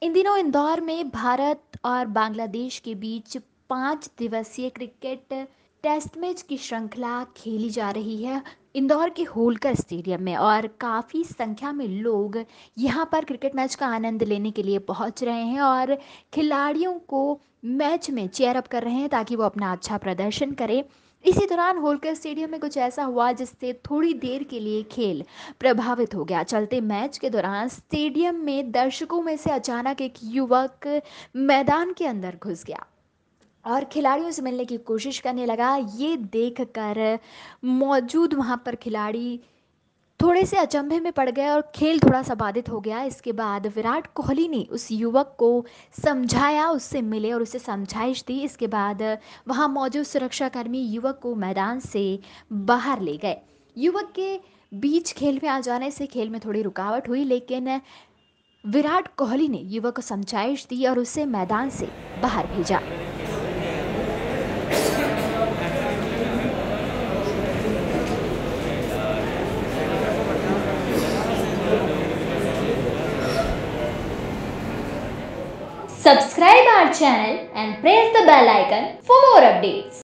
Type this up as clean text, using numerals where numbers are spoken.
इन दिनों इंदौर में भारत और बांग्लादेश के बीच 5 दिवसीय क्रिकेट टेस्ट मैच की श्रृंखला खेली जा रही है इंदौर के होलकर स्टेडियम में। और काफ़ी संख्या में लोग यहां पर क्रिकेट मैच का आनंद लेने के लिए पहुंच रहे हैं और खिलाड़ियों को मैच में चेयर अप कर रहे हैं ताकि वो अपना अच्छा प्रदर्शन करें। इसी दौरान होलकर स्टेडियम में कुछ ऐसा हुआ जिससे थोड़ी देर के लिए खेल प्रभावित हो गया। चलते मैच के दौरान स्टेडियम में दर्शकों में से अचानक एक युवक मैदान के अंदर घुस गया और खिलाड़ियों से मिलने की कोशिश करने लगा। ये देखकर मौजूद वहां पर खिलाड़ी थोड़े से अचंभे में पड़ गए और खेल थोड़ा सा बाधित हो गया। इसके बाद विराट कोहली ने उस युवक को समझाया, उससे मिले और उसे समझाइश दी। इसके बाद वहां मौजूद सुरक्षाकर्मी युवक को मैदान से बाहर ले गए। युवक के बीच खेल में आ जाने से खेल में थोड़ी रुकावट हुई, लेकिन विराट कोहली ने युवक को समझाइश दी और उसे मैदान से बाहर भेजा। Subscribe our channel and press the bell icon for more updates.